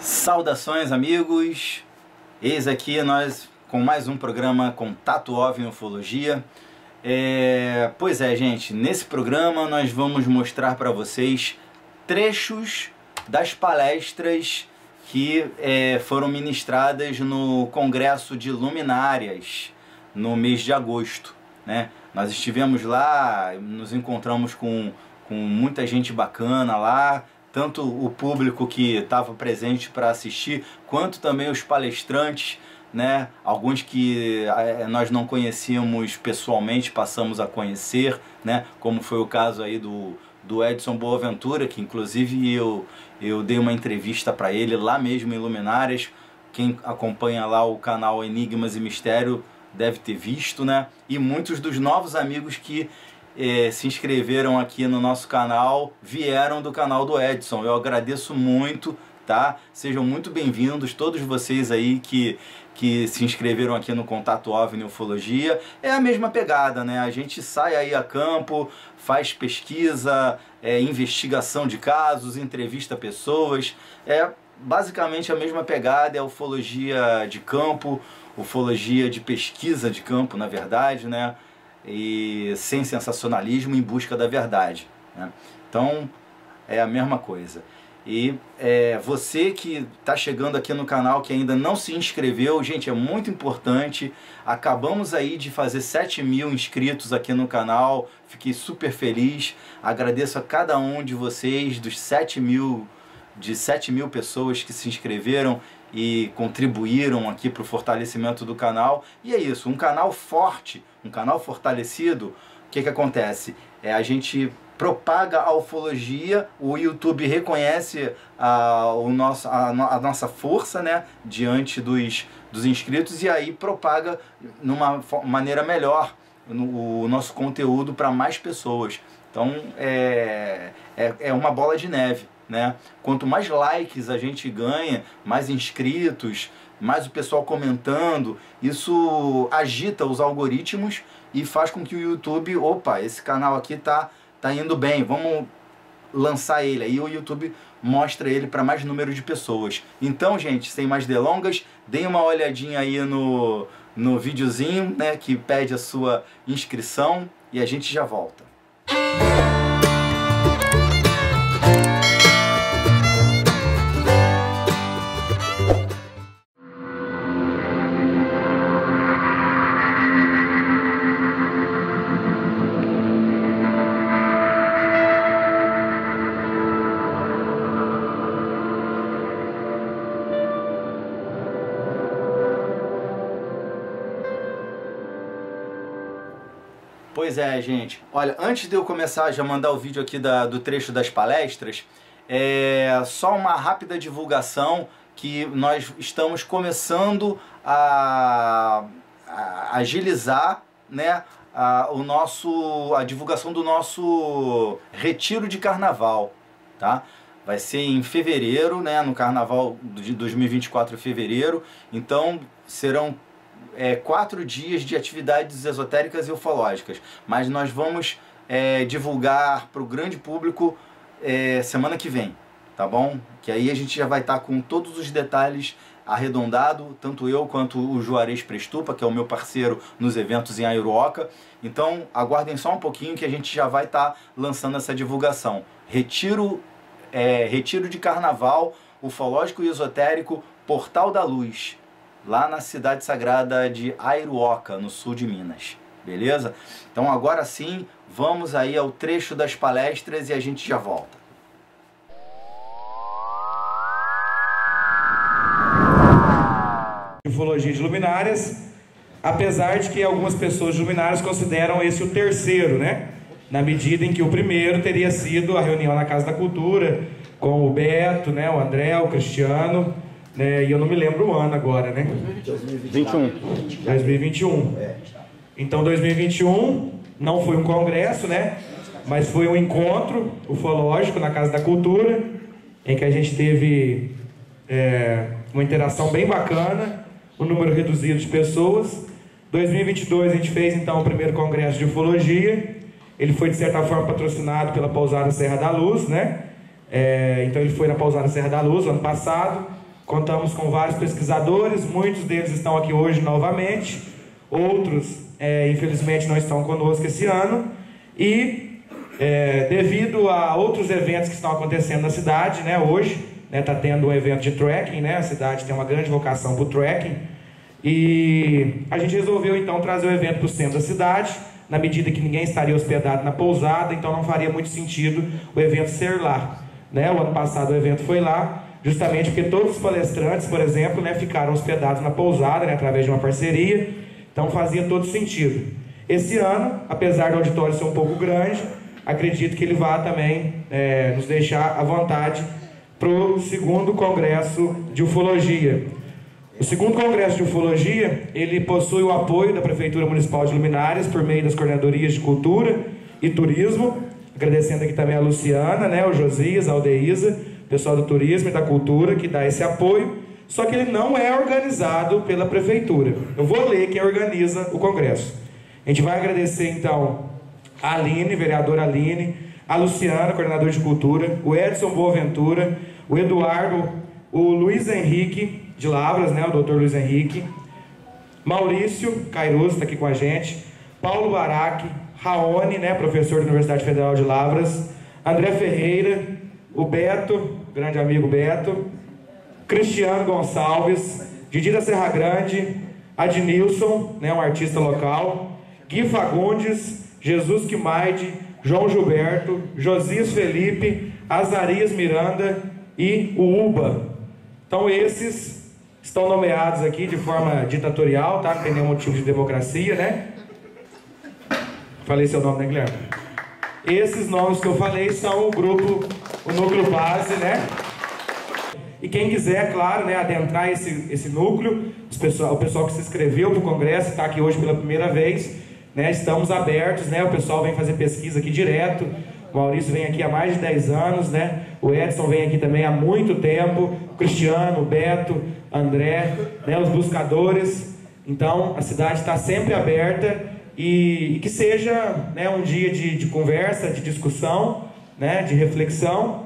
Saudações, amigos! Eis aqui nós com mais um programa Contato OVNI Ufologia. Pois é, gente, nesse programa nós vamos mostrar para vocês trechos das palestras que foram ministradas no Congresso de Luminárias no mês de agosto, né? Nós estivemos lá, nos encontramos com muita gente bacana lá, tanto o público que estava presente para assistir, quanto também os palestrantes, né? Alguns que nós não conhecíamos pessoalmente, passamos a conhecer, né? Como foi o caso aí do Edson Boaventura, que inclusive eu dei uma entrevista para ele lá mesmo em Luminárias. Quem acompanha lá o canal Enigmas e Mistério deve ter visto, né? E muitos dos novos amigos que se inscreveram aqui no nosso canal vieram do canal do Edson. Eu agradeço muito, tá? Sejam muito bem-vindos todos vocês aí que se inscreveram aqui no Contato OVNI Ufologia. É a mesma pegada, né? A gente sai aí a campo, faz pesquisa, investigação de casos, entrevista pessoas. É basicamente a mesma pegada, é ufologia de campo, ufologia de pesquisa de campo, na verdade, né? E sem sensacionalismo, em busca da verdade, né? Então é a mesma coisa. E você que está chegando aqui no canal, que ainda não se inscreveu, gente, é muito importante. Acabamos aí de fazer 7.000 inscritos aqui no canal, fiquei super feliz. Agradeço a cada um de vocês, dos 7.000 pessoas que se inscreveram e contribuíram aqui para o fortalecimento do canal. E é isso, um canal forte, um canal fortalecido, o que acontece? A gente propaga a ufologia, o YouTube reconhece a nossa força, né, diante dos inscritos, e aí propaga de uma maneira melhor o nosso conteúdo para mais pessoas. Então é uma bola de neve, né? Quanto mais likes a gente ganha, mais inscritos, mais o pessoal comentando, isso agita os algoritmos e faz com que o YouTube, opa, esse canal aqui tá indo bem, vamos lançar ele. Aí o YouTube mostra ele para mais número de pessoas. Então, gente, sem mais delongas, deem uma olhadinha aí no videozinho, né, que pede a sua inscrição, e a gente já volta. Pois é, gente. Olha, antes de eu começar já mandar o vídeo aqui do trecho das palestras, só uma rápida divulgação que nós estamos começando a agilizar, né, a divulgação do nosso retiro de carnaval, tá? Vai ser em fevereiro, né, no carnaval de 2024 em fevereiro. Então serão 4 dias de atividades esotéricas e ufológicas, mas nós vamos divulgar para o grande público semana que vem, tá bom? Que aí a gente já vai estar com todos os detalhes arredondado, tanto eu quanto o Juarez Prestupa, que é o meu parceiro nos eventos em Aiuruoca. Então aguardem só um pouquinho que a gente já vai estar lançando essa divulgação. Retiro de carnaval ufológico e esotérico Portal da Luz, lá na cidade sagrada de Aiuruoca, no sul de Minas. Beleza? Então agora sim, vamos aí ao trecho das palestras e a gente já volta. Ufologia de Luminárias, apesar de que algumas pessoas de Luminárias consideram esse o terceiro, né? Na medida em que o primeiro teria sido a reunião na Casa da Cultura, com o Beto, né? O André, o Cristiano, e eu não me lembro o ano agora, né? 2021. Então 2021 não foi um congresso, né? Mas foi um encontro ufológico na Casa da Cultura, em que a gente teve uma interação bem bacana, um número reduzido de pessoas. 2022 a gente fez então o primeiro congresso de ufologia. Ele foi de certa forma patrocinado pela Pousada Serra da Luz, né? Então ele foi na Pousada Serra da Luz ano passado. Contamos com vários pesquisadores, muitos deles estão aqui hoje novamente, outros, infelizmente, não estão conosco esse ano. E, devido a outros eventos que estão acontecendo na cidade, né, hoje, está tendo um evento de trekking, né, a cidade tem uma grande vocação para o trekking, e a gente resolveu, então, trazer o evento para o centro da cidade, na medida que ninguém estaria hospedado na pousada, então não faria muito sentido o evento ser lá. Né? O ano passado o evento foi lá, justamente porque todos os palestrantes, por exemplo, né, ficaram hospedados na pousada, né, através de uma parceria, então fazia todo sentido. Esse ano, apesar do auditório ser um pouco grande, acredito que ele vá também nos deixar à vontade para o segundo Congresso de Ufologia. O segundo Congresso de Ufologia, ele possui o apoio da Prefeitura Municipal de Luminárias por meio das coordenadorias de Cultura e Turismo, agradecendo aqui também a Luciana, né, o Josias, a Aldeísa, o pessoal do Turismo e da Cultura que dá esse apoio, só que ele não é organizado pela Prefeitura. Eu vou ler quem organiza o Congresso. A gente vai agradecer então a Aline, vereadora Aline, a Luciana, coordenadora de Cultura, o Edson Boaventura, o Eduardo, o Luiz Henrique de Lavras, né, o doutor Luiz Henrique, Maurício Cairuz está aqui com a gente, Paulo Baraque, Raoni, né, professor da Universidade Federal de Lavras, André Ferreira, o Beto, grande amigo Beto, Cristiano Gonçalves, Didi da Serra Grande, Adnilson, né, um artista local, Gui Fagundes, Jesus Quimaide, João Gilberto, Josias Felipe, Azarias Miranda e o Uba. Então esses estão nomeados aqui de forma ditatorial, tá? Não tem nenhum motivo de democracia, né? Falei seu nome, né, Guilherme? Esses nomes que eu falei são o grupo, o núcleo base, né? E quem quiser, claro, né, adentrar esse núcleo, o pessoal que se inscreveu para o Congresso, está aqui hoje pela primeira vez, né? Estamos abertos, né? O pessoal vem fazer pesquisa aqui direto. O Maurício vem aqui há mais de 10 anos, né? O Edson vem aqui também há muito tempo. O Cristiano, o Beto, André, né? Os buscadores. Então, a cidade está sempre aberta e que seja, né, um dia de conversa, de discussão, né? De reflexão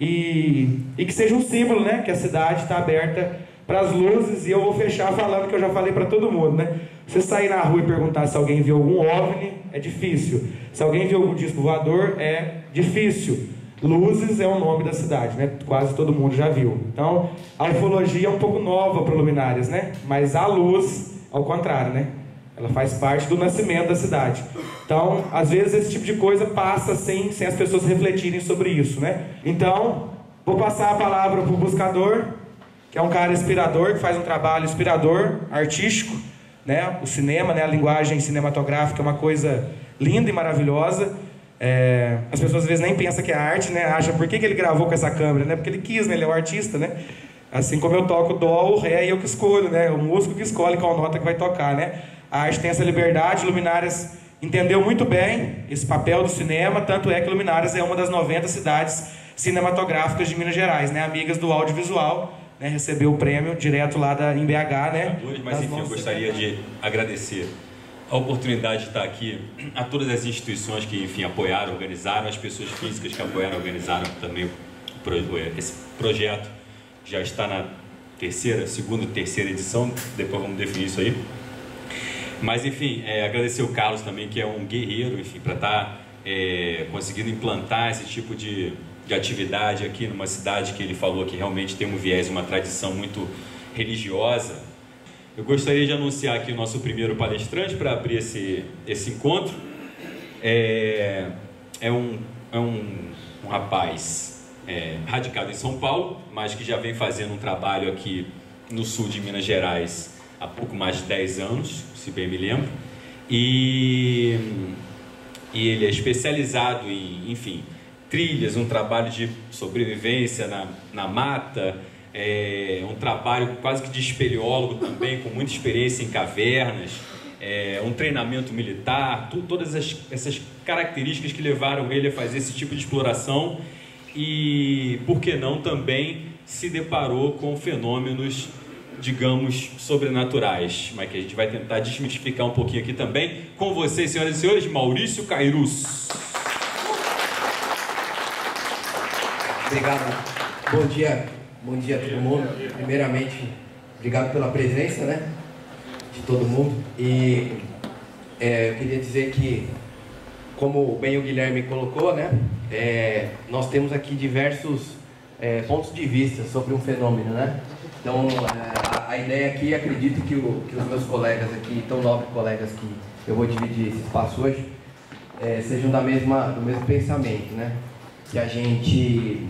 e que seja um símbolo, né? Que a cidade está aberta para as luzes. E eu vou fechar falando que eu já falei para todo mundo, né? Você sair na rua e perguntar se alguém viu algum OVNI, é difícil. Se alguém viu algum disco voador, é difícil. Luzes é o nome da cidade, né? Quase todo mundo já viu. Então, a ufologia é um pouco nova para Luminárias, né? Mas a luz, ao contrário, né? Ela faz parte do nascimento da cidade. Então, às vezes esse tipo de coisa passa sem as pessoas refletirem sobre isso, né? Então, vou passar a palavra para o buscador, que é um cara inspirador, que faz um trabalho inspirador, artístico, né? O cinema, né? A linguagem cinematográfica é uma coisa linda e maravilhosa. As pessoas às vezes nem pensam que é arte, né? Acham por que ele gravou com essa câmera, né? Porque ele quis, né? Ele é um artista, né? Assim como eu toco dó, o ré, e eu que escolho, né? O músico que escolhe qual nota que vai tocar, né? A arte tem essa liberdade. Luminárias entendeu muito bem esse papel do cinema, tanto é que Luminárias é uma das 90 cidades cinematográficas de Minas Gerais, né? Amigas do audiovisual, né? Recebeu o prêmio direto lá em BH, né? Mas enfim, eu gostaria de agradecer a oportunidade de estar aqui, a todas as instituições que, enfim, apoiaram, organizaram, as pessoas físicas que apoiaram, organizaram também esse projeto. Já está na segunda, terceira edição, depois vamos definir isso aí. Mas, enfim, agradecer o Carlos também, que é um guerreiro, enfim, para estar conseguindo implantar esse tipo de atividade aqui numa cidade que ele falou que realmente tem um viés, uma tradição muito religiosa. Eu gostaria de anunciar aqui o nosso primeiro palestrante para abrir esse encontro. É um rapaz radicado em São Paulo, mas que já vem fazendo um trabalho aqui no sul de Minas Gerais há pouco mais de 10 anos, se bem me lembro. E ele é especializado em, enfim, trilhas, um trabalho de sobrevivência na mata, um trabalho quase que de espeleólogo também, com muita experiência em cavernas, um treinamento militar, todas essas características que levaram ele a fazer esse tipo de exploração e, por que não, também se deparou com fenômenos, digamos, sobrenaturais, mas que a gente vai tentar desmistificar um pouquinho aqui também. Com vocês, senhoras e senhores, Maurício Cairuz. Obrigado. Bom dia, Bom dia a todo mundo. Primeiramente, obrigado pela presença, né, de todo mundo. E eu queria dizer que, como bem o Guilherme colocou, né, nós temos aqui diversos pontos de vista sobre um fenômeno, né? Então, a ideia aqui, acredito que os meus colegas aqui, tão nobres colegas que eu vou dividir esse espaço hoje, sejam do mesmo pensamento, né? Que a gente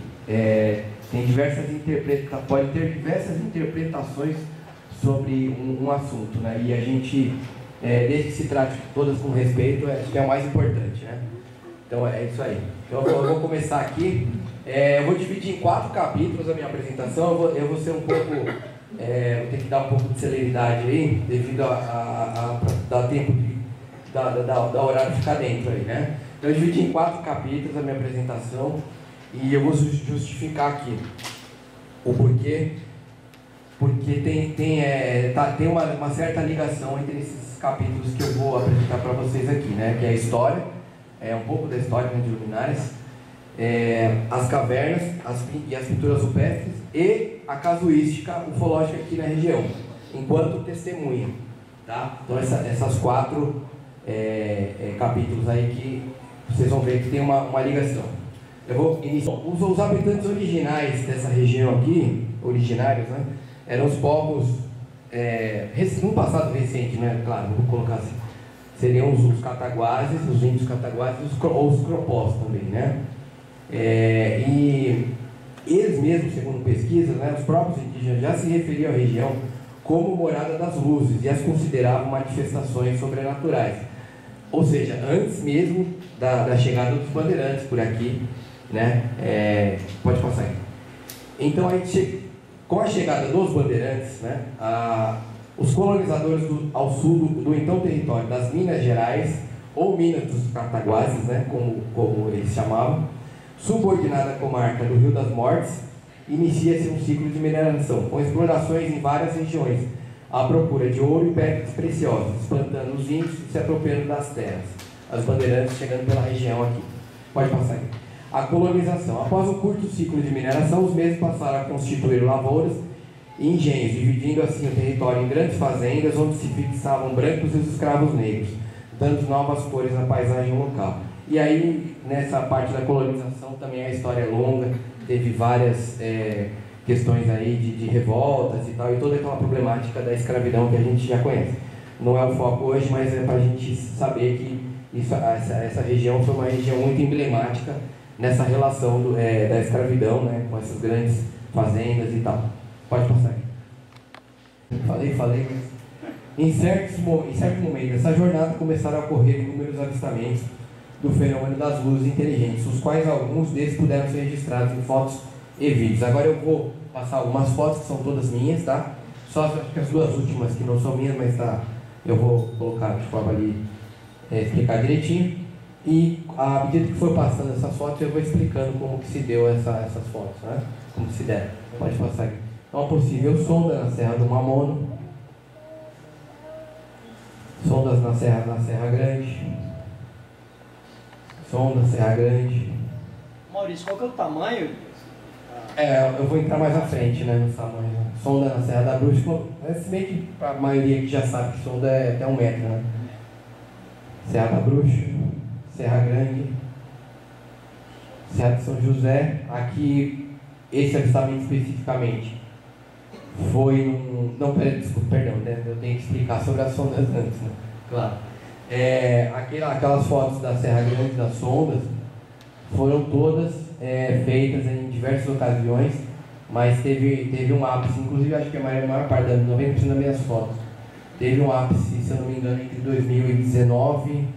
pode ter diversas interpretações sobre um assunto, né? E a gente, desde que se trate todas com respeito, acho que é o mais importante, né? Então é isso aí. Então eu vou começar aqui. Eu vou dividir em 4 capítulos a minha apresentação. Eu vou ser um pouco, vou ter que dar um pouco de celeridade aí, devido a dar tempo da horário ficar dentro aí, né? Então eu dividi em 4 capítulos a minha apresentação e eu vou justificar aqui o porquê, porque tem uma certa ligação entre esses capítulos que eu vou apresentar para vocês aqui, né? Que é a história, um pouco da história de luminárias, as cavernas e as pinturas rupestres e a casuística ufológica aqui na região, enquanto testemunha, tá? Então essas 4 capítulos aí que vocês vão ver que tem uma ligação. Eu vou iniciar. Os habitantes originais dessa região aqui, originários, né, eram os povos, num passado recente, né, claro, vou colocar assim, seriam os cataguases, os índios cataguases ou os cropós também, né? E eles mesmos, segundo pesquisas, né, os próprios indígenas já se referiam à região como morada das luzes e as consideravam manifestações sobrenaturais. Ou seja, antes mesmo da chegada dos bandeirantes por aqui, né? Pode passar aí. Então, com a chegada dos bandeirantes, né, os colonizadores ao sul do então território das Minas Gerais, ou Minas dos Cataguases, né, como eles chamavam, subordinada à comarca do Rio das Mortes, inicia-se um ciclo de mineração, com explorações em várias regiões, à procura de ouro e pedras preciosas, espantando os índios e se apropriando das terras. As bandeirantes chegando pela região aqui. Pode passar aí. A colonização. Após um curto ciclo de mineração, os mesmos passaram a constituir lavouras e engenhos, dividindo assim o território em grandes fazendas, onde se fixavam brancos e os escravos negros, dando novas cores à paisagem local. E aí, nessa parte da colonização, também a história é longa, teve várias questões aí de revoltas e tal, e toda aquela problemática da escravidão que a gente já conhece. Não é o foco hoje, mas é para a gente saber que essa região foi uma região muito emblemática nessa relação da escravidão, né, com essas grandes fazendas e tal. Pode passar aqui. Falei, mas em certo momento dessa jornada começaram a ocorrer inúmeros avistamentos do fenômeno das luzes inteligentes, os quais alguns deles puderam ser registrados em fotos e vídeos. Agora eu vou passar algumas fotos que são todas minhas, tá? Só acho que as 2 últimas que não são minhas, mas tá, eu vou colocar de forma ali, explicar direitinho. E à medida que for passando essas fotos, eu vou explicando como que se deu essas fotos, né? Como que se deram. Pode passar aqui. Uma possível sonda na Serra do Mamono. Sondas na Serra Grande. Sonda, Serra Grande. Maurício, qual que é o tamanho? Eu vou entrar mais à frente, né, no tamanho. Sonda na Serra da Bruxa, se bem que a maioria que já sabe que sonda é até 1 metro, né? Serra da Bruxa, Serra Grande, Serra de São José. Aqui, esse avistamento especificamente foi perdão, né? Eu tenho que explicar sobre as sondas antes, né? Claro. Aquelas fotos da Serra Grande, das sondas, foram todas feitas em diversas ocasiões, mas teve um ápice, inclusive acho que a maior parte, 90% das minhas fotos, teve um ápice, se eu não me engano, entre 2019 e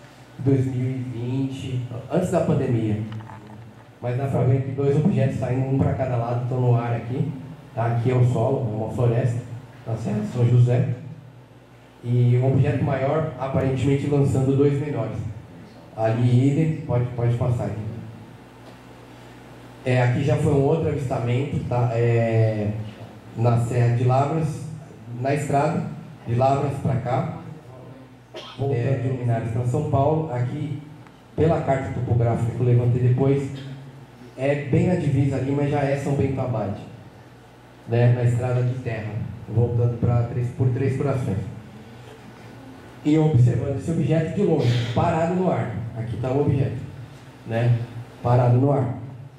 2020, antes da pandemia. Mas dá para ver que 2 objetos saindo, um para cada lado, estão no ar aqui. Tá? Aqui é o solo, é uma floresta, na Serra de São José. E um objeto maior, aparentemente lançando 2 menores. Ali, idem, pode passar aqui. Aqui já foi um outro avistamento, tá? Na Serra de Lavras, na estrada, de Lavras para cá, voltando de Luminárias para São Paulo. Aqui, pela carta topográfica que eu levantei depois, é bem na divisa ali, mas já é São Bento Abade. né, na estrada de terra, voltando por Três Corações. E eu observando esse objeto de longe, parado no ar. Aqui está o objeto, né, parado no ar.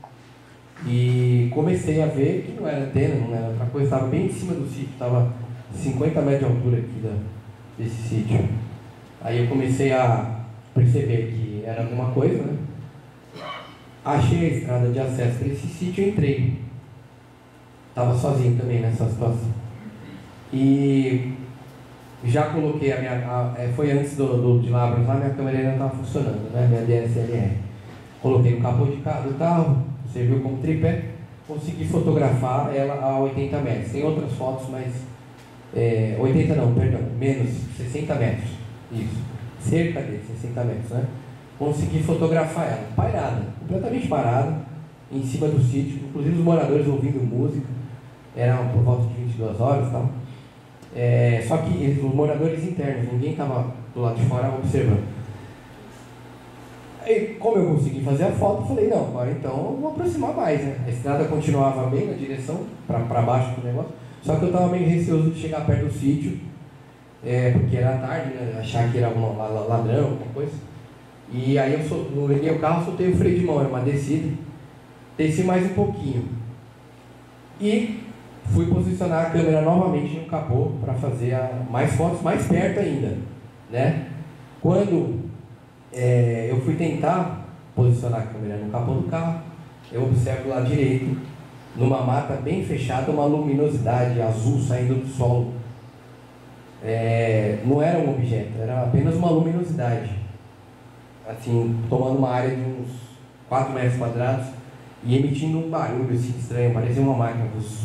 E comecei a ver que não era antena, não era outra coisa, estava bem em cima do sítio, estava 50 metros de altura aqui desse sítio. Aí eu comecei a perceber que era alguma coisa, né? Achei a estrada de acesso para esse sítio e entrei. Estava sozinho também nessa situação. E já coloquei foi antes de Lavras lá, minha câmera ainda estava funcionando, né? Minha DSLR. Coloquei no capô do carro, serviu como tripé, consegui fotografar ela a 80 metros. Tem outras fotos, mas 80 não, perdão, menos 60 metros. Isso, cerca de 60 metros, né? Consegui fotografar ela, parada, completamente parada, em cima do sítio, inclusive os moradores ouvindo música, era por volta de 22 horas e tal. Só que os moradores internos, ninguém estava do lado de fora observando. Aí, como eu consegui fazer a foto, eu falei, não, agora então eu vou aproximar mais, né? A estrada continuava bem na direção, para baixo do negócio, só que eu estava meio receoso de chegar perto do sítio, porque era tarde, né? Achar que era algum ladrão, alguma coisa. E aí eu liguei o carro, soltei o freio de mão, era uma descida, desci mais um pouquinho. E fui posicionar a câmera novamente no capô para fazer mais fotos mais perto ainda, né? Quando eu fui tentar posicionar a câmera no capô do carro, eu observo lá direito, numa mata bem fechada, uma luminosidade azul saindo do solo. Não era um objeto, era apenas uma luminosidade, assim, tomando uma área de uns 4 metros quadrados e emitindo um barulho assim estranho, parecia uma máquina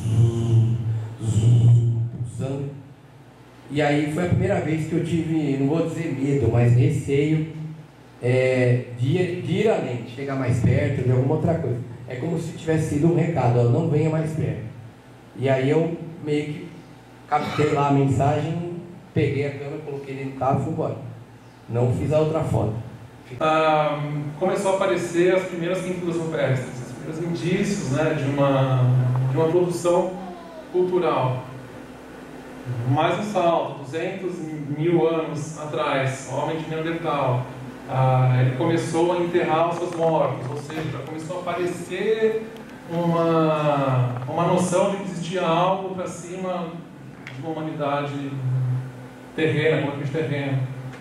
pulsando. E aí foi a primeira vez que eu tive, não vou dizer medo, mas receio de ir além, de chegar mais perto, de alguma outra coisa. É como se tivesse sido um recado, ó, não venha mais perto. E aí eu meio que captei lá a mensagem, peguei a câmera, coloquei dentro do carro e fui embora. Não fiz a outra foto. Começou a aparecer as primeiras pinturas rupestres, os primeiros indícios, né, de uma produção cultural. Mais um salto, 200 mil anos atrás, o homem de Neandertal. Ele começou a enterrar os seus mortos, ou seja, já começou a aparecer uma noção de que existia algo para cima de uma humanidade terrena, completamente terrena.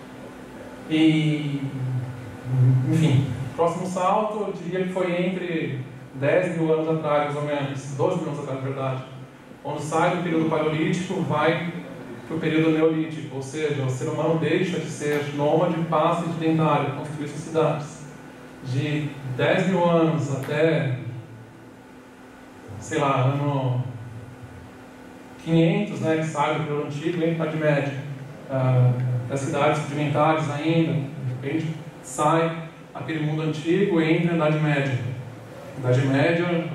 E, enfim, próximo salto, eu diria que foi entre 10 mil anos atrás, mais ou menos, 12 mil anos atrás, na verdade, quando sai do período paleolítico, vai para o período neolítico, ou seja, o ser humano deixa de ser nômade, passa de sedentário, construir suas cidades. De 10 mil anos até, sei lá, ano 500, né, que sai do período antigo, vem para a Idade Média, das cidades rudimentares ainda, de repente sai aquele mundo antigo e entra na Idade Média. Idade Média,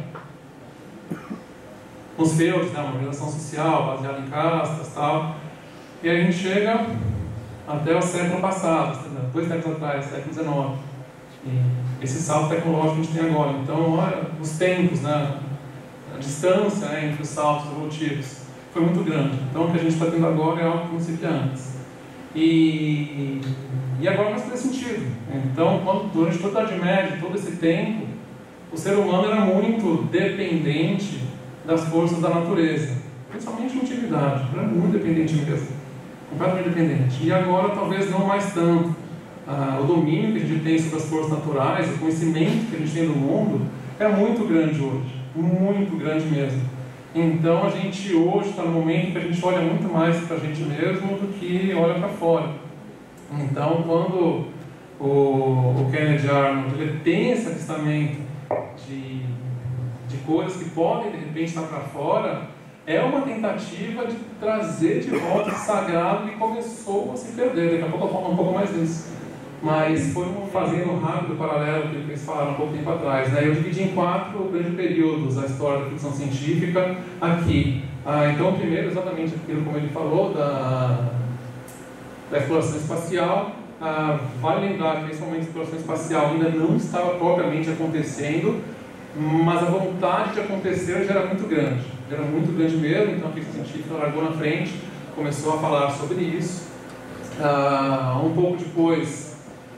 nos feudos, né, uma organização social baseada em castas e tal. E aí a gente chega até o século passado, 2 séculos atrás, século XIX. E esse salto tecnológico que a gente tem agora. Então, olha, os tempos, né, a distância, né, entre os saltos evolutivos foi muito grande. Então, o que a gente está tendo agora é algo que não se via antes. E agora começa a fazer sentido. Então, durante toda a Idade Média, todo esse tempo, o ser humano era muito dependente das forças da natureza, principalmente na antiguidade, era muito dependente mesmo, completamente dependente. E agora talvez não mais tanto. O domínio que a gente tem sobre as forças naturais, o conhecimento que a gente tem do mundo é muito grande hoje, muito grande mesmo. Então a gente hoje está no momento que a gente olha muito mais para a gente mesmo do que olha para fora. Então quando o Kennedy Arnold ele tem esse avistamento de coisas que podem de repente estar para fora, é uma tentativa de trazer de volta esse sagrado que começou a se perder. Daqui a pouco eu falo um pouco mais disso. Mas foi fazendo um rápido paralelo que eles falaram um pouco tempo atrás, né? Eu dividi em 4 grandes períodos a história da ficção científica aqui. Então, o primeiro, exatamente aquilo como ele falou, da exploração espacial. Vale lembrar que esse momento de exploração espacial ainda não estava propriamente acontecendo. mas a vontade de acontecer já era muito grande mesmo. Então a ficção científica largou na frente, começou a falar sobre isso. Um pouco depois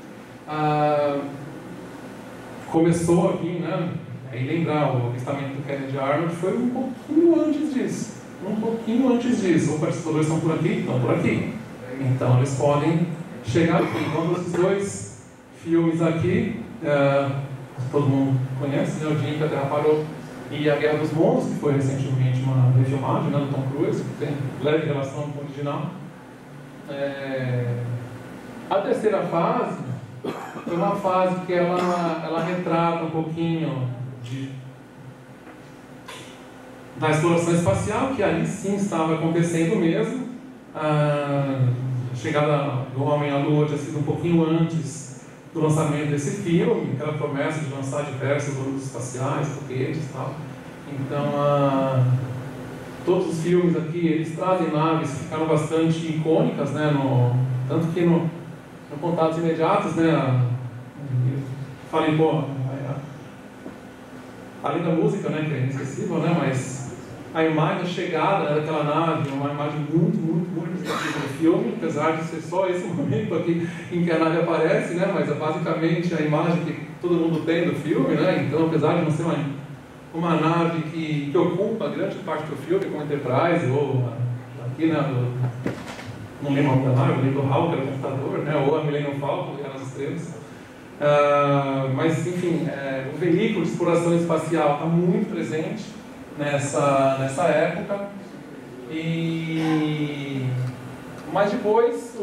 começou a vir, né, aí lembrar, o avistamento do Kennedy Arnold foi um pouquinho antes disso. Opa, esses valores estão por aqui? Estão por aqui. Então eles podem chegar aqui. Então esses dois filmes aqui, todo mundo conhece, né? O Dia em que a Terra Parou e A Guerra dos Mundos, que foi recentemente uma refilmagem, né, do Tom Cruise, que tem leve relação com o original. A terceira fase foi uma fase que ela retrata um pouquinho da exploração espacial, que ali sim estava acontecendo mesmo. A chegada do Homem à Lua tinha sido um pouquinho antes do lançamento desse filme, aquela promessa de lançar diversos ônibus espaciais, foguetes e tal. Então, todos os filmes aqui, eles trazem naves que ficaram bastante icônicas, né, tanto que no Contatos Imediatos, né, falei, pô, além da música, né, que é inesquecível, né, mas a imagem, a chegada daquela nave é uma imagem muito destacativa do filme, apesar de ser só esse momento aqui em que a nave aparece, né, mas é basicamente a imagem que todo mundo tem do filme, né, então apesar de não ser uma nave que ocupa grande parte do filme, como Enterprise, ou aqui, né, não lembro o nome da nave, eu lembro do HAL, que era o computador, né, ou a Millennium Falcon, que era as estrelas. Mas, enfim, o veículo de exploração espacial está muito presente nessa época. Mas depois,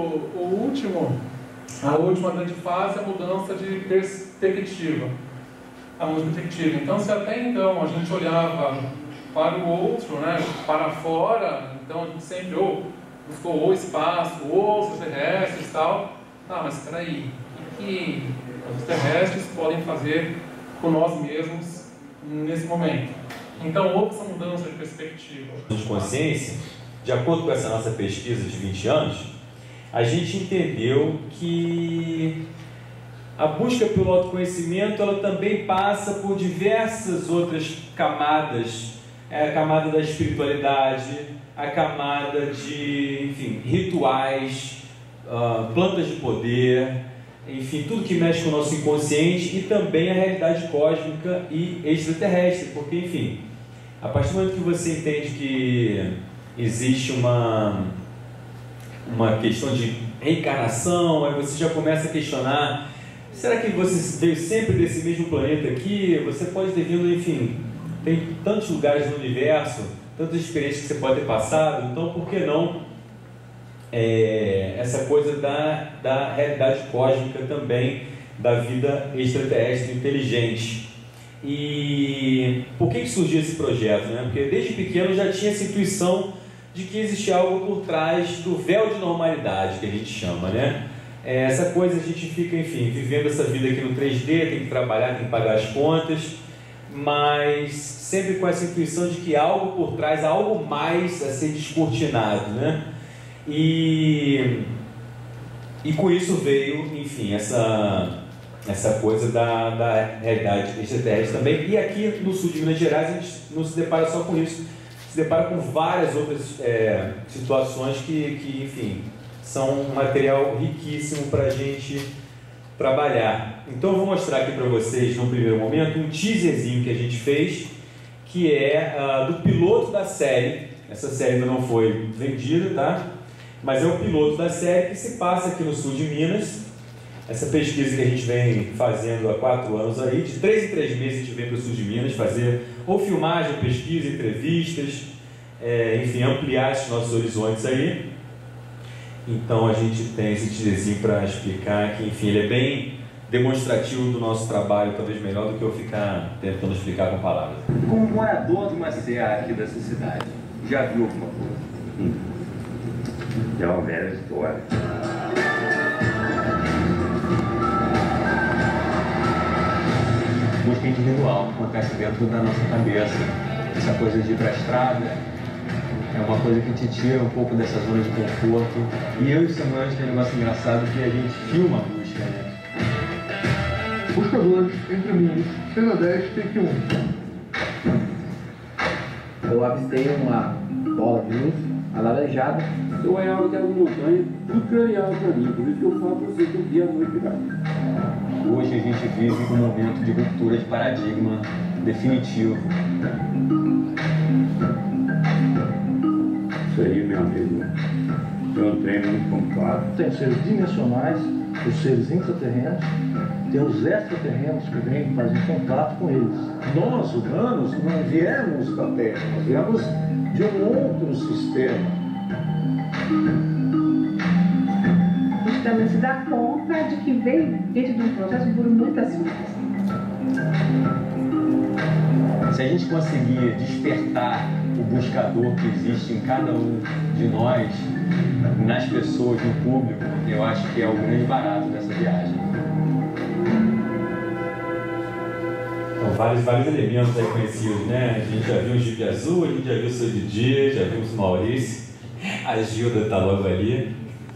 a última grande fase é a mudança de perspectiva. Então, se até então a gente olhava para o outro, né, para fora, então a gente sempre buscou o espaço, ou os terrestres e tal. Mas espera aí, o que os terrestres podem fazer com nós mesmos nesse momento? Então, houve essa mudança de perspectiva. De consciência, de acordo com essa nossa pesquisa de 20 anos, a gente entendeu que a busca pelo autoconhecimento, ela também passa por diversas outras camadas. A camada da espiritualidade, a camada de, enfim, rituais, plantas de poder, enfim, tudo que mexe com o nosso inconsciente, e também a realidade cósmica e extraterrestre, porque, enfim, a partir do momento que você entende que existe uma questão de reencarnação, aí você já começa a questionar: será que você veio sempre desse mesmo planeta aqui? Você pode ter vindo, enfim, tem tantos lugares no universo, tantas experiências que você pode ter passado, então por que não essa coisa da realidade cósmica também, da vida extraterrestre inteligente? E por que surgiu esse projeto, né? Porque desde pequeno já tinha essa intuição de que existia algo por trás do véu de normalidade, que a gente chama, né? Essa coisa, a gente fica, enfim, vivendo essa vida aqui no 3D, tem que trabalhar, tem que pagar as contas, mas sempre com essa intuição de que há algo por trás, há algo mais a ser descortinado, né? E com isso veio, enfim, essa coisa da realidade extraterrestre também. E aqui no sul de Minas Gerais a gente não se depara só com isso, se depara com várias outras situações que, enfim, são um material riquíssimo para a gente trabalhar. Então eu vou mostrar aqui para vocês, no primeiro momento, um teaserzinho que a gente fez, que é do piloto da série. Essa série ainda não foi vendida, tá? Mas é o piloto da série que se passa aqui no sul de Minas. Essa pesquisa que a gente vem fazendo há 4 anos aí, de 3 em 3 meses a gente vem para o sul de Minas fazer ou filmagem, pesquisa, entrevistas, enfim, ampliar esses nossos horizontes aí. Então a gente tem esse teaserzinho para explicar que, enfim, ele é bem demonstrativo do nosso trabalho, talvez melhor do que eu ficar tentando explicar com palavras. Como morador de uma serra aqui dessa cidade, já viu alguma coisa? É uma velha história. Busca individual, acontece dentro da nossa cabeça. Essa coisa de ir para a estrada é uma coisa que te tira um pouco dessa zona de conforto. E eu e o Samuel, a gente tem um negócio engraçado que a gente filma a busca, né? Buscadores, Entre Mundos, cena 10, take 1. Eu avistei uma bola de luz alaranjada. Eu olhava aquela montanha, tudo clareava para mim, por isso que eu falo para você que o dia é noite ligado. Hoje a gente vive um momento de ruptura de paradigma definitivo. Isso aí, meu amigo, é um treino muito complicado. Tem seres dimensionais, os seres intraterrenos, tem os extraterrenos que vêm fazem contato com eles. Nós, humanos, não viemos da Terra, nós viemos de um outro sistema. A gente também se dá conta de que veio dentro de um processo por muitas vidas. Se a gente conseguir despertar o buscador que existe em cada um de nós, nas pessoas, no público, eu acho que é o grande barato dessa viagem. Então, vários elementos aí conhecidos, né? A gente já viu o Jeep Azul, a gente já viu o seu Didier, já viu o Maurício, a Gilda tá logo ali.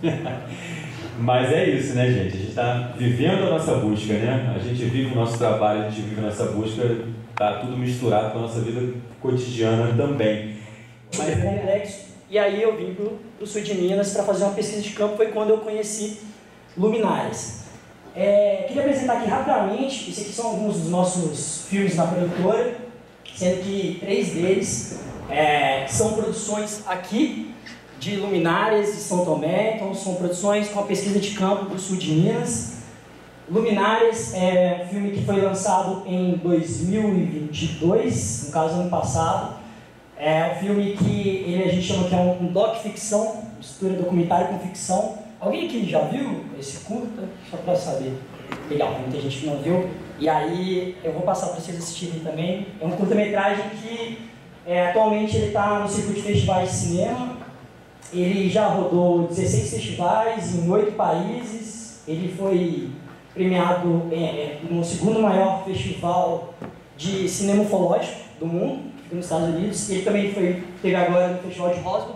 Mas é isso, né, gente? A gente está vivendo a nossa busca, né? A gente vive o nosso trabalho, a gente vive a nossa busca, tá tudo misturado com a nossa vida cotidiana também. Mas é complexo. E aí eu vim pro sul de Minas para fazer uma pesquisa de campo, foi quando eu conheci luminárias. Queria apresentar aqui rapidamente, isso aqui são alguns dos nossos filmes na produtora, sendo que 3 deles são produções aqui de luminárias de São Tomé, então são produções com a pesquisa de campo do sul de Minas. Luminárias é um filme que foi lançado em 2022, no caso ano passado. É um filme que a gente chama que é um doc-ficção, mistura documentário com ficção. Alguém aqui já viu esse curta? Só para saber. Legal, tem muita gente que não viu. E aí eu vou passar para vocês assistirem também. É um curta-metragem que atualmente ele está no circuito de festivais de cinema. Ele já rodou 16 festivais em 8 países. Ele foi premiado no 2º maior festival de cinema ufológico do mundo, nos Estados Unidos. Ele também teve agora no Festival de Roswell,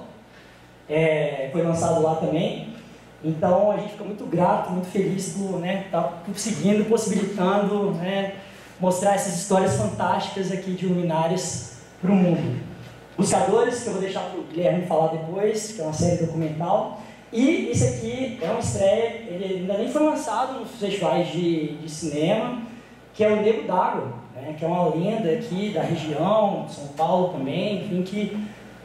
foi lançado lá também. Então a gente fica muito grato, muito feliz por estar conseguindo, possibilitando mostrar essas histórias fantásticas aqui de luminárias para o mundo. Buscadores, que eu vou deixar para o Guilherme falar depois, que é uma série documental. E esse aqui é uma estreia, ele ainda nem foi lançado nos festivais de cinema, que é o Nego d'Água, que é uma lenda aqui da região, São Paulo também, enfim, que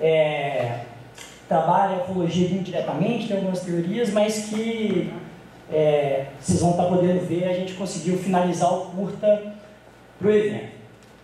trabalha a ufologia indiretamente, tem algumas teorias, mas que vocês vão estar podendo ver, a gente conseguiu finalizar o curta para o evento.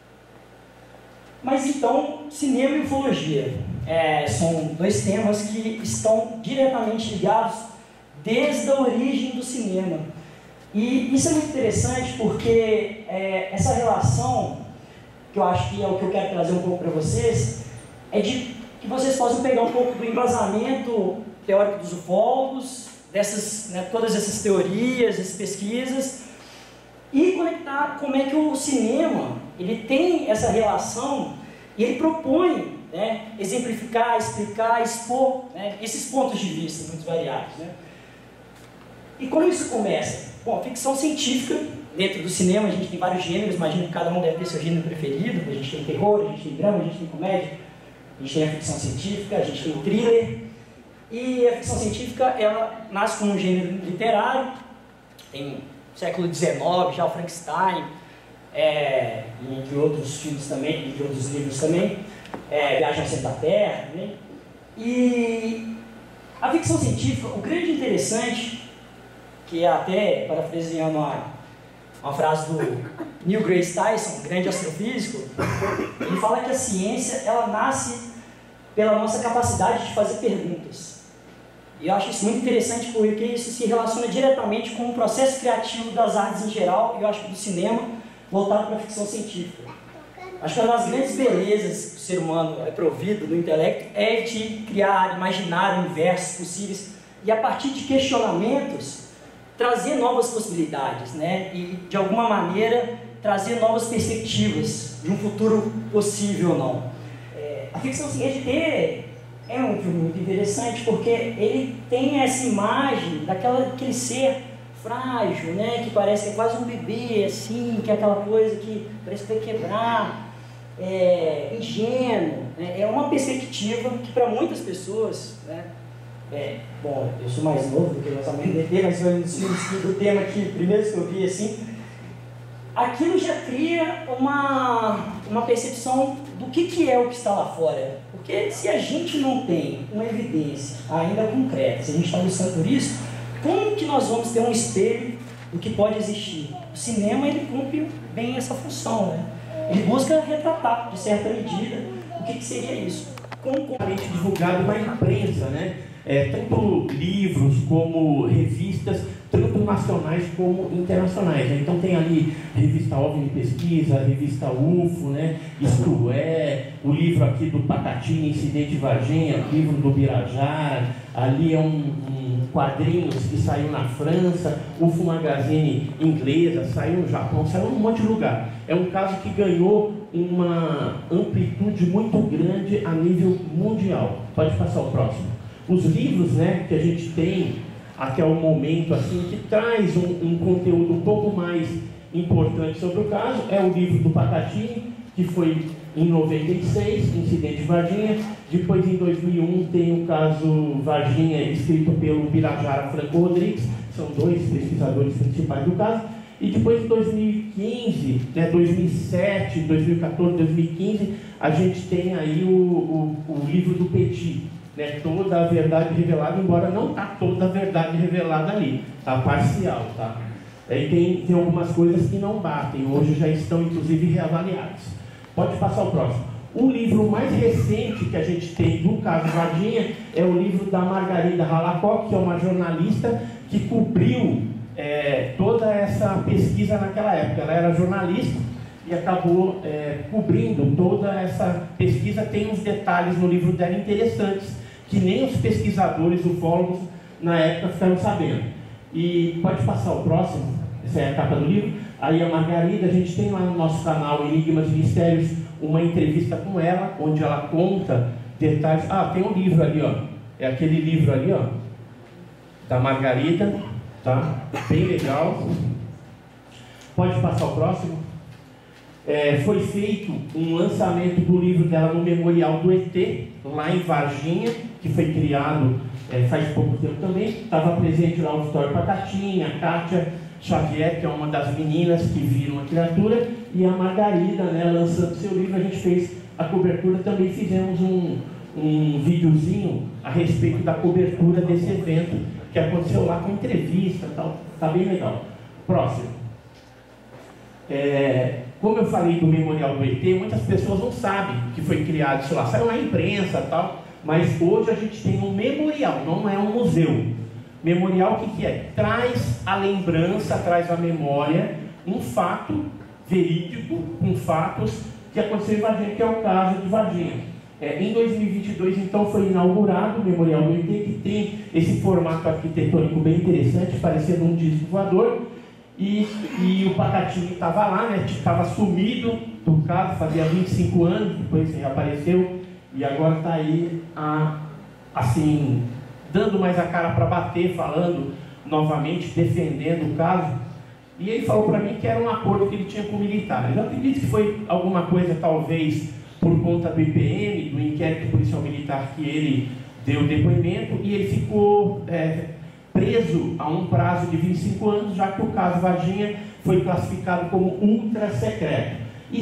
Mas então, cinema e ufologia são 2 temas que estão diretamente ligados desde a origem do cinema. E isso é muito interessante porque essa relação, que eu acho que é o que eu quero trazer um pouco para vocês, é de que vocês possam pegar um pouco do embasamento teórico dos ufólogos, todas essas teorias, essas pesquisas, e conectar como é que o cinema ele tem essa relação e ele propõe exemplificar, explicar, expor esses pontos de vista muito variados. E como isso começa? Bom, a ficção científica, dentro do cinema a gente tem vários gêneros, imagino que cada um deve ter seu gênero preferido. A gente tem terror, a gente tem drama, a gente tem comédia, a gente tem a ficção científica, a gente tem o thriller. E a ficção científica, ela nasce como um gênero literário, tem no século XIX, já o Frankenstein, entre outros filmes também, entre outros livros também, Viagem ao Centro da Terra, né? E a ficção científica, o grande interessante, que é até parafraseando uma frase do Neil Degrasse Tyson, grande astrofísico, ele fala que a ciência ela nasce pela nossa capacidade de fazer perguntas. E eu acho isso muito interessante porque isso se relaciona diretamente com o processo criativo das artes em geral, e eu acho que do cinema, voltado para a ficção científica. Acho que uma das grandes belezas que o ser humano é provido do intelecto é de criar, imaginar universos possíveis e a partir de questionamentos trazer novas possibilidades, e de alguma maneira trazer novas perspectivas de um futuro possível ou não. A ficção científica é um filme muito interessante porque ele tem essa imagem daquele ser frágil, né? Que parece que é quase um bebê, assim, que é aquela coisa que parece que vai quebrar, ingênuo, né? É uma perspectiva que para muitas pessoas, né? Bom, eu sou mais novo do que o lançamento do ET, mas foi um dos filmes do tema que primeiro que eu vi, assim, aquilo já cria uma percepção do que é o que está lá fora. Porque se a gente não tem uma evidência ainda concreta, se a gente está buscando por isso, como que nós vamos ter um espelho do que pode existir? O cinema, ele cumpre bem essa função, né? Ele busca retratar, de certa medida, o que seria isso. Completamente divulgado na imprensa, né? Tanto livros como revistas, tanto nacionais como internacionais. Então tem ali revista OVNI Pesquisa, revista UFO, né? Isto é, o livro aqui do Patatinha, Incidente de Varginha, o livro do Birajara, ali é um quadrinhos que saiu na França, UFO Magazine inglesa, saiu no Japão, saiu em um monte de lugar. É um caso que ganhou uma amplitude muito grande a nível mundial. Pode passar o próximo. Os livros, né, que a gente tem até o momento, assim, que traz um conteúdo um pouco mais importante sobre o caso, é o livro do Patatinha, que foi em 96, Incidente de Varginha. Depois, em 2001, tem o caso Varginha, escrito pelo Birajara Franco Rodrigues, são dois pesquisadores principais do caso. E depois, em 2015, né, 2007, 2014, 2015, a gente tem aí o livro do Petit, né, toda a verdade revelada, embora não está toda a verdade revelada ali, está parcial, tá? Aí tem algumas coisas que não batem, hoje já estão inclusive reavaliadas. Pode passar o próximo. O livro mais recente que a gente tem do caso Varginha é o livro da Margarida Halacock, que é uma jornalista que cobriu toda essa pesquisa naquela época. Ela era jornalista e acabou cobrindo toda essa pesquisa. Tem uns detalhes no livro dela interessantes, que nem os pesquisadores, ufólogos, na época ficaram sabendo. E pode passar o próximo, essa é a capa do livro. Aí a Margarida, a gente tem lá no nosso canal Enigmas e Mistérios uma entrevista com ela, onde ela conta detalhes. Ah, tem um livro ali, ó. É aquele livro ali, ó, da Margarida, tá? Bem legal. Pode passar o próximo. Foi feito um lançamento do livro dela no Memorial do ET, lá em Varginha, que foi criado faz pouco tempo também. Estava presente lá o Auditório Patatinha, a Kátia Xavier, que é uma das meninas que viram a criatura, e a Margarida, né, lançando seu livro. A gente fez a cobertura, também fizemos um videozinho a respeito da cobertura desse evento, que aconteceu lá com entrevista e tal. Está bem legal. Próximo. Como eu falei do Memorial do ET, muitas pessoas não sabem que foi criado isso lá. Saiu na imprensa e tal, mas hoje a gente tem um memorial, não é um museu. Memorial, o que é? Traz a lembrança, traz a memória, um fato verídico, com fatos que aconteceu em Varginha, que é o caso de Varginha. Em 2022, então, foi inaugurado o Memorial do ET, que tem esse formato arquitetônico bem interessante, parecendo um disco voador. E o Patatinha estava lá, né? Estava sumido do caso, fazia 25 anos, depois reapareceu, e agora está aí, assim, dando mais a cara para bater, falando novamente, defendendo o caso. E ele falou para mim que era um acordo que ele tinha com o militar. Eu acredito que foi alguma coisa, talvez, por conta do IPM, do inquérito policial militar, que ele deu depoimento, e ele ficou preso a um prazo de 25 anos, já que o caso Varginha foi classificado como ultra secreto.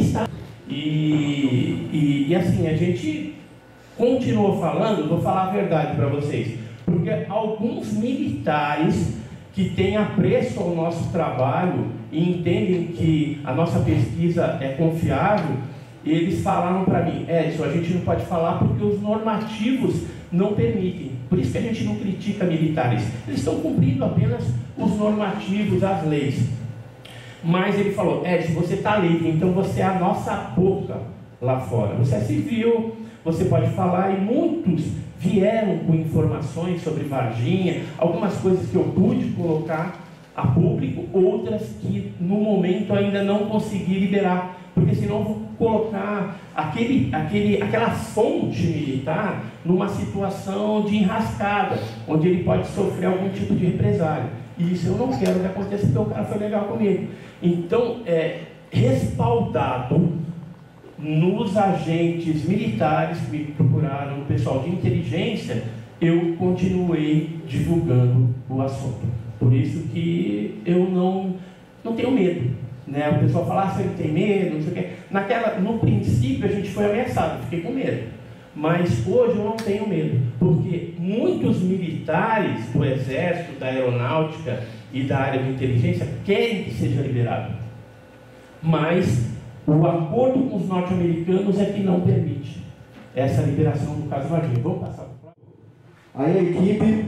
E assim, a gente continuou falando, vou falar a verdade para vocês, porque alguns militares que têm apreço ao nosso trabalho e entendem que a nossa pesquisa é confiável, eles falaram para mim: Edson, a gente não pode falar porque os normativos não permitem. Por isso que a gente não critica militares. Eles estão cumprindo apenas os normativos, as leis. Mas ele falou: Edson, você está livre, então você é a nossa boca lá fora. Você é civil, você pode falar. E muitos vieram com informações sobre Varginha, algumas coisas que eu pude colocar a público, outras que no momento ainda não consegui liberar, porque senão vou colocar aquela fonte militar numa situação de enrascada, onde ele pode sofrer algum tipo de represália. E isso eu não quero que aconteça, porque o cara foi legal comigo. Então, respaldado nos agentes militares que me procuraram, o pessoal de inteligência, eu continuei divulgando o assunto. Por isso que eu não tenho medo, né? O pessoal fala, você não tem medo, não sei o quê. No princípio a gente foi ameaçado, fiquei com medo. Mas hoje eu não tenho medo, porque muitos militares do Exército, da Aeronáutica e da área de inteligência querem que seja liberado. Mas o acordo com os norte-americanos é que não permite essa liberação do caso Varginha. Vamos passar para o Aí a equipe,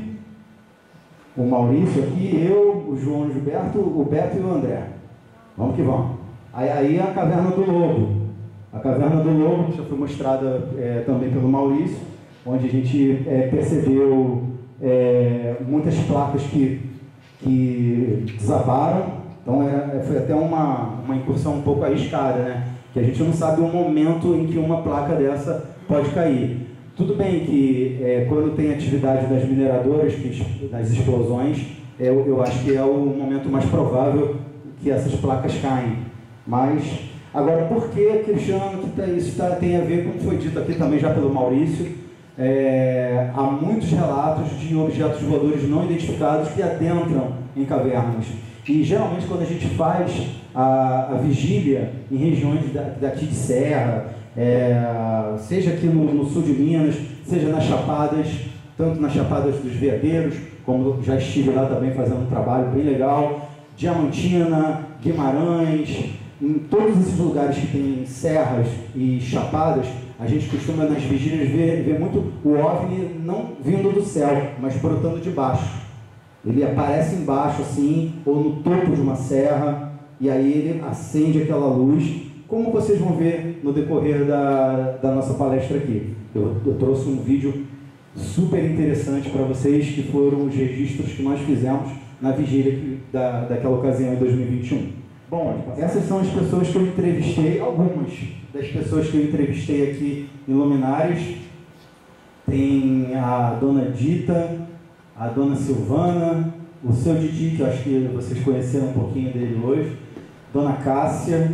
o Maurício aqui, eu, o João Gilberto, o Beto e o André. Vamos que vamos. Aí a Caverna do Lobo. A Caverna do Lobo já foi mostrada também pelo Maurício, onde a gente percebeu muitas placas que desabaram. Então foi até uma incursão um pouco arriscada, né? Que a gente não sabe o momento em que uma placa dessa pode cair. Tudo bem que quando tem atividade das mineradoras, das explosões, eu acho que é o momento mais provável que essas placas caem. Mas, agora, por que, Cristiano, que isso tem a ver com o que foi dito aqui também já pelo Maurício? Há muitos relatos de objetos voadores não identificados que adentram em cavernas. E geralmente quando a gente faz a vigília em regiões daqui de serra, seja aqui no sul de Minas, seja nas Chapadas, tanto nas Chapadas dos Veadeiros, como já estive lá também fazendo um trabalho bem legal, Diamantina, Guimarães, em todos esses lugares que tem serras e chapadas, a gente costuma nas vigílias ver muito o OVNI não vindo do céu, mas brotando de baixo. Ele aparece embaixo assim, ou no topo de uma serra, e aí ele acende aquela luz, como vocês vão ver no decorrer da nossa palestra aqui. Eu trouxe um vídeo super interessante para vocês, que foram os registros que nós fizemos na vigília daquela ocasião em 2021. Bom, essas são as pessoas que eu entrevistei, algumas das pessoas que eu entrevistei aqui em Luminárias. Tem a dona Dita, a dona Silvana, o seu Didi, que eu acho que vocês conheceram um pouquinho dele hoje, dona Cássia,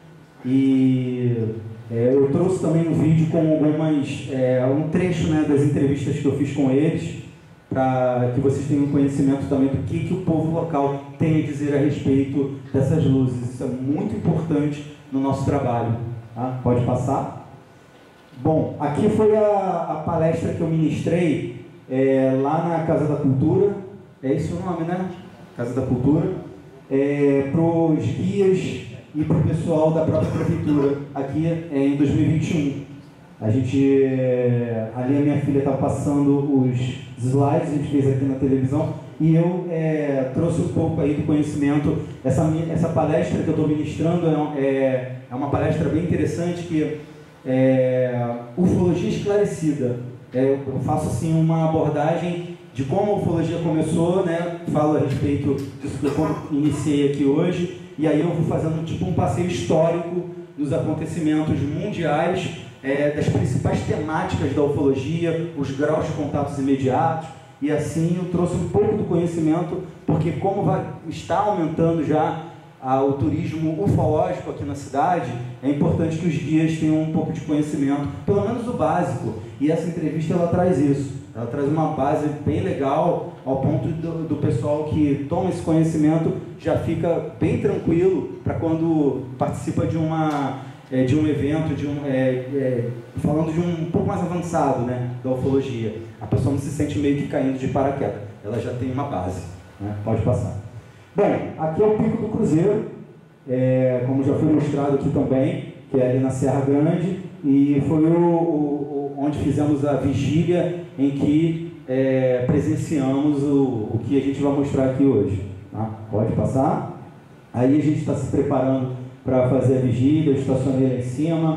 e eu trouxe também um vídeo com um trecho, né, das entrevistas que eu fiz com eles, para que vocês tenham conhecimento também do que o povo local tem a dizer a respeito dessas luzes. Isso é muito importante no nosso trabalho. Tá? Pode passar? Bom, aqui foi a palestra que eu ministrei lá na Casa da Cultura, é esse o nome, né? Casa da Cultura, para os guias e para o pessoal da própria prefeitura, aqui em 2021. Ali a minha filha está passando os slides, a gente fez aqui na televisão, e eu trouxe um pouco aí do conhecimento. Essa palestra que eu estou ministrando é uma palestra bem interessante, que é ufologia esclarecida. Eu faço assim uma abordagem de como a ufologia começou, né? Falo a respeito disso que eu iniciei aqui hoje, e aí eu vou fazendo tipo um passeio histórico dos acontecimentos mundiais, das principais temáticas da ufologia, os graus de contatos imediatos, e assim eu trouxe um pouco do conhecimento, porque como está aumentando já o turismo ufológico aqui na cidade, é importante que os guias tenham um pouco de conhecimento, pelo menos o básico, e essa entrevista ela traz isso. Ela traz uma base bem legal, ao ponto do pessoal que toma esse conhecimento já fica bem tranquilo para quando participa de um evento, falando de um pouco mais avançado, né, da ufologia. A pessoa não se sente meio que caindo de paraquedas, ela já tem uma base. Né? Pode passar. Bom, aqui é o Pico do Cruzeiro, como já foi mostrado aqui também, que é ali na Serra Grande, e foi onde fizemos a vigília em que presenciamos o que a gente vai mostrar aqui hoje. Tá? Pode passar. Aí a gente está se preparando para fazer a vigília, eu estacionei lá em cima,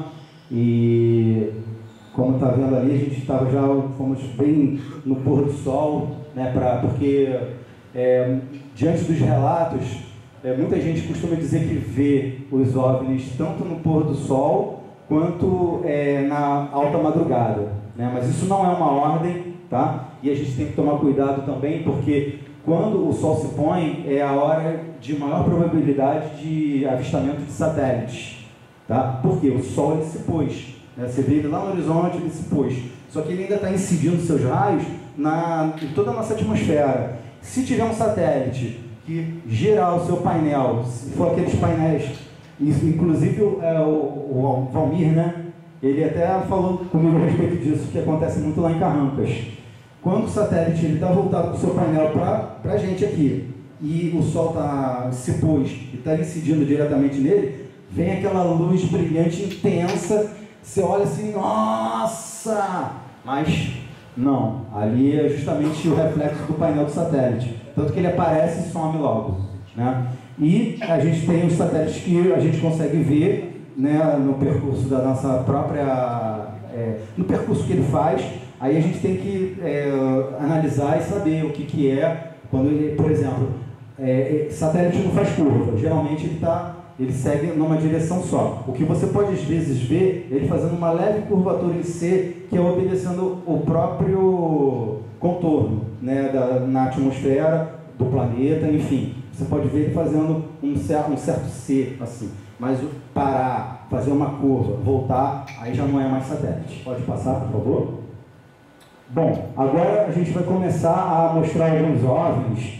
e como está vendo ali, a gente fomos bem no pôr do sol, né, porque diante dos relatos, muita gente costuma dizer que vê os OVNIs tanto no pôr do sol quanto na alta madrugada, né? Mas isso não é uma ordem, tá? E a gente tem que tomar cuidado também, porque quando o Sol se põe, é a hora de maior probabilidade de avistamento de satélites. Tá? Porque o Sol ele se pôs. Né? Você vê ele lá no horizonte, ele se pôs. Só que ele ainda está incidindo seus raios em toda a nossa atmosfera. Se tiver um satélite que girar o seu painel, se for aqueles painéis, inclusive o Valmir, né? Ele até falou comigo a respeito disso, que acontece muito lá em Carrancas. Quando o satélite está voltado para o seu painel para a gente aqui, e o Sol se pôs e está incidindo diretamente nele, vem aquela luz brilhante, intensa, você olha assim, nossa! Mas não, ali é justamente o reflexo do painel do satélite. Tanto que ele aparece e some logo. Né? E a gente tem os satélites que a gente consegue ver, né, no percurso da nossa própria... no percurso que ele faz, aí a gente tem que analisar e saber o que é, quando ele, por exemplo, satélite não faz curva, geralmente ele segue numa direção só. O que você pode às vezes ver, ele fazendo uma leve curvatura em C, que é obedecendo o próprio contorno, né, na atmosfera do planeta, enfim. Você pode ver ele fazendo um certo C, assim. Mas parar, fazer uma curva, voltar, aí já não é mais satélite. Pode passar, por favor? Bom, agora a gente vai começar a mostrar alguns OVNIs.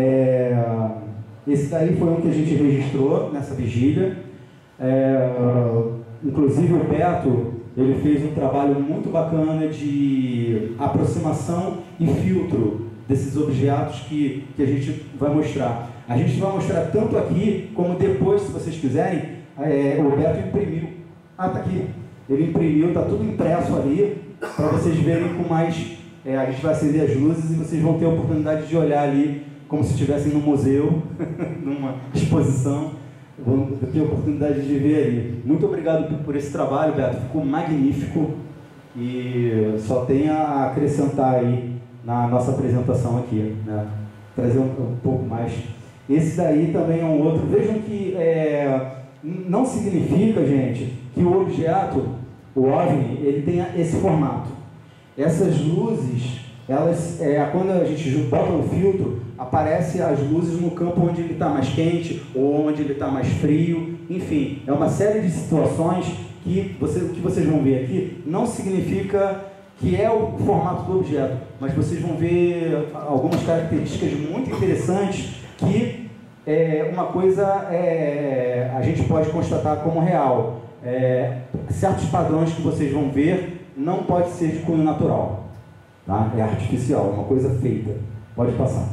Esse daí foi um que a gente registrou nessa vigília. Inclusive o Beto, ele fez um trabalho muito bacana de aproximação e filtro desses objetos que a gente vai mostrar. A gente vai mostrar tanto aqui, como depois, se vocês quiserem, o Beto imprimiu. Ah, tá aqui. Ele imprimiu, tá tudo impresso ali, para vocês verem com mais... a gente vai acender as luzes e vocês vão ter a oportunidade de olhar ali, como se estivessem num museu, numa exposição. Vão ter a oportunidade de ver ali. Muito obrigado por esse trabalho, Beto. Ficou magnífico e só tem a acrescentar aí na nossa apresentação aqui, né? Trazer um pouco mais. Esse daí também é um outro. Vejam que não significa, gente, que o objeto, o OVNI, ele tenha esse formato. Essas luzes, elas, quando a gente bota um filtro, aparecem as luzes no campo onde ele está mais quente ou onde ele está mais frio. Enfim, é uma série de situações que o que vocês vão ver aqui não significa que é o formato do objeto, mas vocês vão ver algumas características muito interessantes que uma coisa a gente pode constatar como real. Certos padrões que vocês vão ver não pode ser de cunho natural, tá? É artificial, uma coisa feita. Pode passar.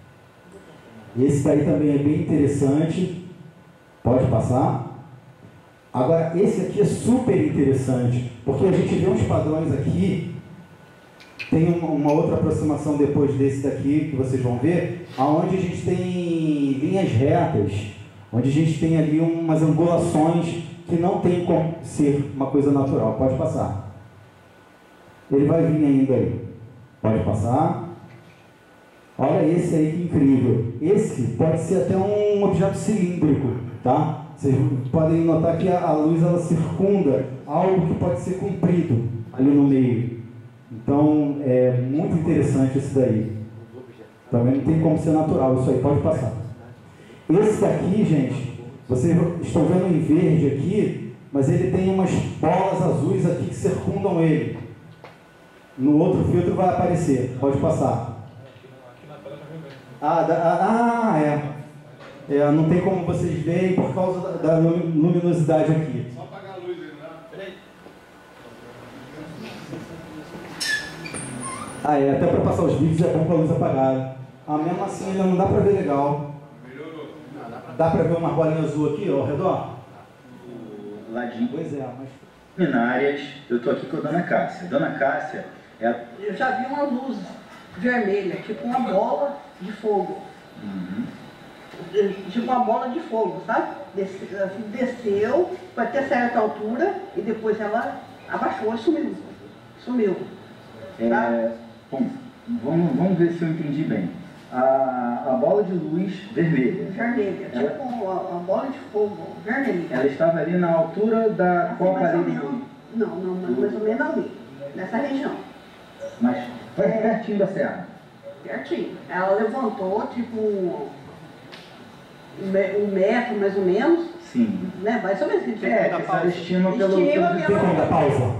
Esse daí também é bem interessante. Pode passar. Agora, esse aqui é super interessante, porque a gente vê uns padrões aqui. Tem uma outra aproximação depois desse daqui, que vocês vão ver, onde a gente tem linhas retas, onde a gente tem ali umas angulações que não tem como ser uma coisa natural. Pode passar. Ele vai vir ainda aí. Pode passar. Olha esse aí que incrível. Esse pode ser até um objeto cilíndrico, tá? Vocês podem notar que a luz ela circunda algo que pode ser comprido ali no meio. Então é muito interessante esse daí. Também não tem como ser natural, isso aí pode passar. Esse daqui, gente, vocês estão vendo em verde aqui, mas ele tem umas bolas azuis aqui que circundam ele. No outro filtro vai aparecer, pode passar. Não tem como vocês verem por causa da luminosidade aqui. Só apagar a luz aí, né? Peraí. Até para passar os vídeos é bom com a luz apagada. Mesmo assim ainda não dá para ver legal. Melhorou. Dá para ver uma bolinha azul aqui ao redor? O ladinho. Pois é, mas... Luminárias, eu estou aqui com a Dona Cássia. Dona Cássia é... Eu já vi uma luz vermelha, tipo uma bola de fogo. Tipo uma bola de fogo, sabe? Desceu para ter certa altura e depois ela abaixou e sumiu. Bom, vamos ver se eu entendi bem. A bola de luz vermelha. Vermelha, tipo uma bola de fogo vermelha. Ela estava ali na altura da qual parede? Não, mais ou menos ali, nessa região. Mas foi pertinho da serra? Certinho. Ela levantou, tipo, um metro mais ou menos. Sim. Né? Mais ou menos. Que ela estima pelo... Tem como dar pausa?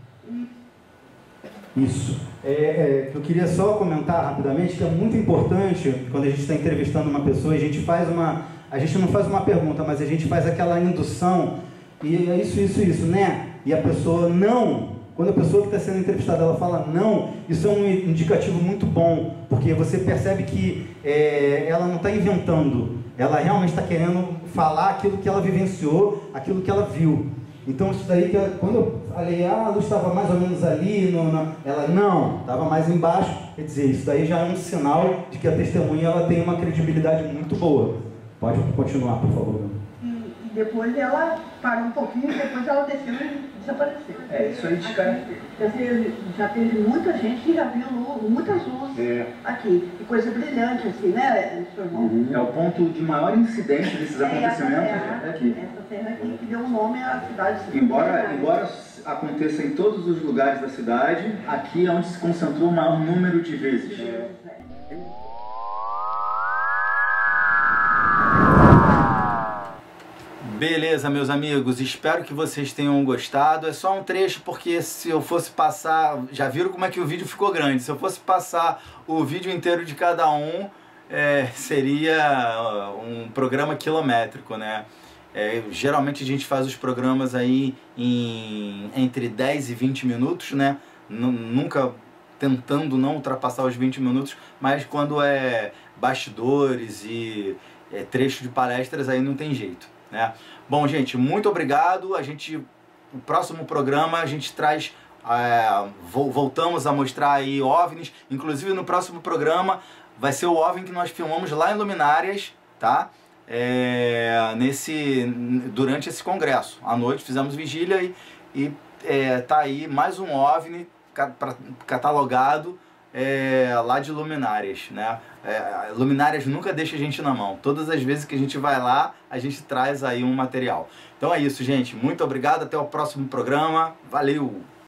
Isso. Eu queria só comentar rapidamente que é muito importante quando a gente está entrevistando uma pessoa, a gente não faz uma pergunta, mas a gente faz aquela indução e é isso, né? E a pessoa não, quando a pessoa que está sendo entrevistada ela fala não, isso é um indicativo muito bom, porque você percebe que ela não está inventando, ela realmente está querendo falar aquilo que ela vivenciou, aquilo que ela viu. Então isso daí, quando eu falei, a luz estava mais ou menos ali, ela não, estava mais embaixo, quer dizer, isso daí já é um sinal de que a testemunha ela tem uma credibilidade muito boa. Pode continuar, por favor. E depois ela parou um pouquinho, depois ela desceu e desapareceu. Isso aí de cara. Já teve muita gente que já viu muitas luzes aqui. E coisa brilhante assim, né, seu irmão? É o ponto de maior incidência desses acontecimentos aqui. Essa terra aqui que deu o nome à cidade. Embora aconteça em todos os lugares da cidade, aqui é onde se concentrou o maior número de vezes. Beleza, meus amigos, espero que vocês tenham gostado. É só um trecho porque se eu fosse passar... Já viram como é que o vídeo ficou grande? Se eu fosse passar o vídeo inteiro de cada um, seria um programa quilométrico, né? Geralmente a gente faz os programas aí entre 10 e 20 minutos, né? Nunca tentando não ultrapassar os 20 minutos, mas quando é bastidores e trecho de palestras aí não tem jeito, né? Bom, gente, muito obrigado. No próximo programa a gente traz, voltamos a mostrar aí OVNIs. Inclusive no próximo programa vai ser o OVNI que nós filmamos lá em Luminárias, tá? Durante esse congresso. À noite fizemos vigília e tá aí mais um OVNI catalogado lá de Luminárias, né? Luminárias nunca deixa a gente na mão. Todas as vezes que a gente vai lá, a gente traz aí um material. Então é isso, gente. Muito obrigado. Até o próximo programa. Valeu!